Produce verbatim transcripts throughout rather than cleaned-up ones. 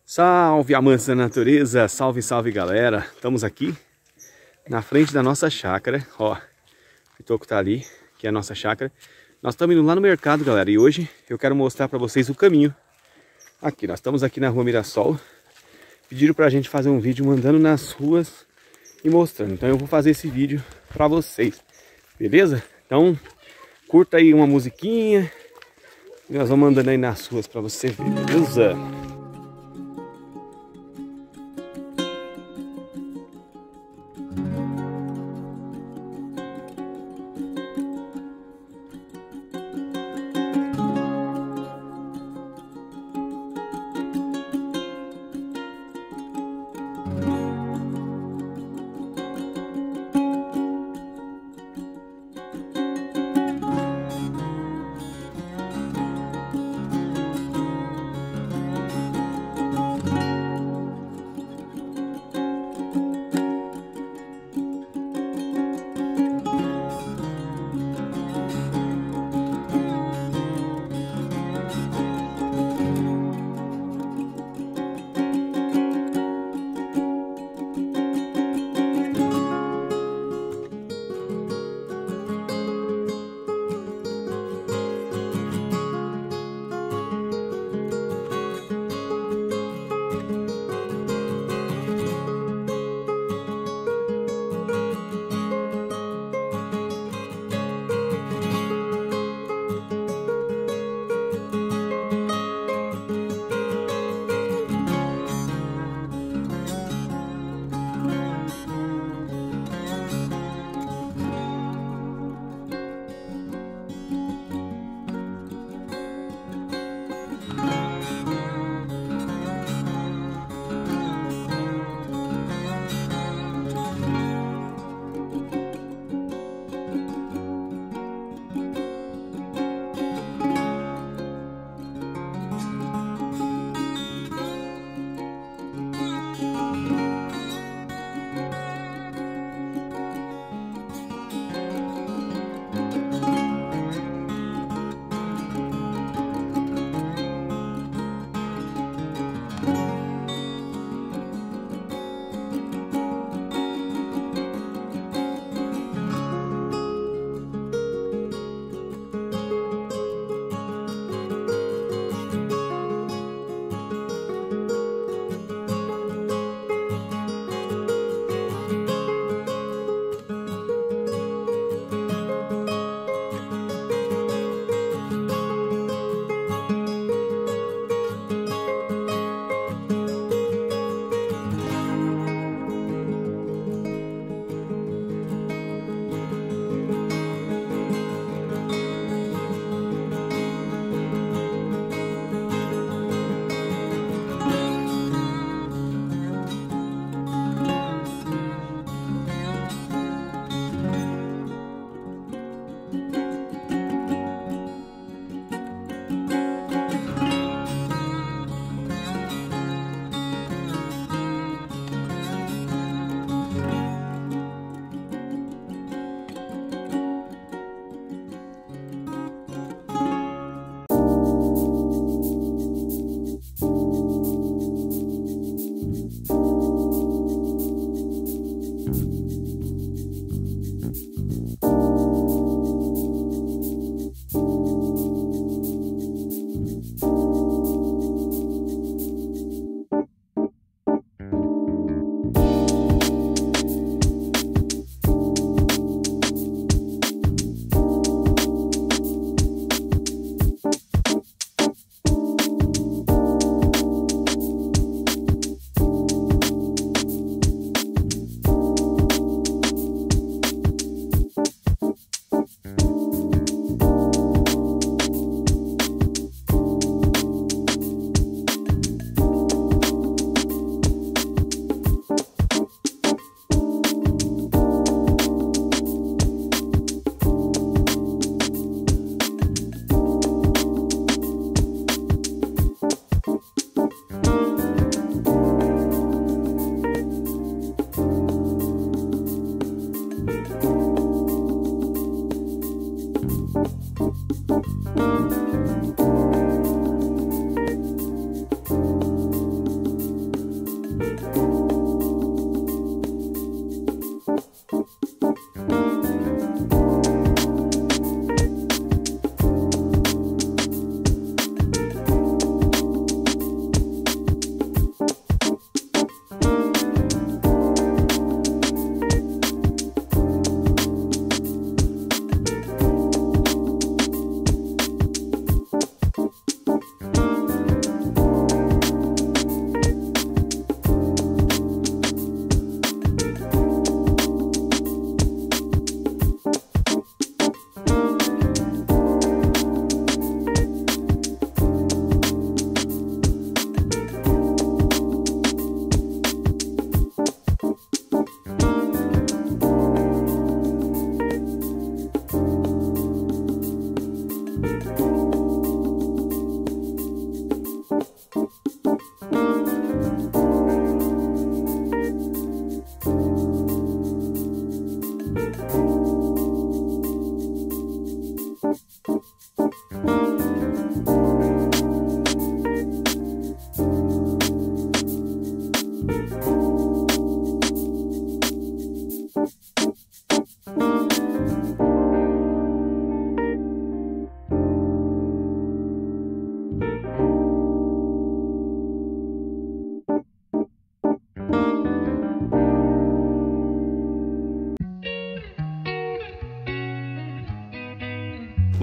Salve, amantes da natureza, salve, salve, galera. Estamos aqui na frente da nossa chácara, ó, o Pitoco tá ali, que é a nossa chácara. Nós estamos indo lá no mercado, galera, e hoje eu quero mostrar para vocês o caminho. Aqui, nós estamos aqui na rua Mirassol. Pediram pra gente fazer um vídeo mandando nas ruas e mostrando. Então eu vou fazer esse vídeo para vocês, beleza? Então, curta aí uma musiquinha e nós vamos andando aí nas ruas para você ver, beleza?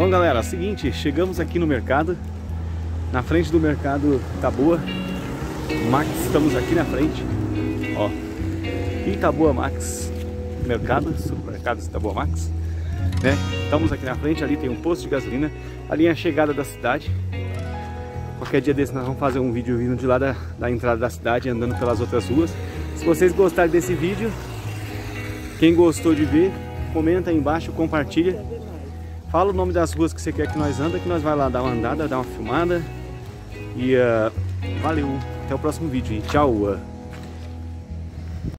Bom, galera, é o seguinte, chegamos aqui no mercado, na frente do mercado Itaboa Max, estamos aqui na frente, ó, Itaboa Max, mercado, supermercado Itaboa Max, né? Estamos aqui na frente, ali tem um posto de gasolina, ali é a chegada da cidade. Qualquer dia desse nós vamos fazer um vídeo vindo de lá da, da entrada da cidade, andando pelas outras ruas. Se vocês gostarem desse vídeo, quem gostou de ver, comenta aí embaixo, compartilha. Fala o nome das ruas que você quer que nós anda, que nós vai lá dar uma andada, dar uma filmada. E uh, valeu, até o próximo vídeo, hein? Tchau!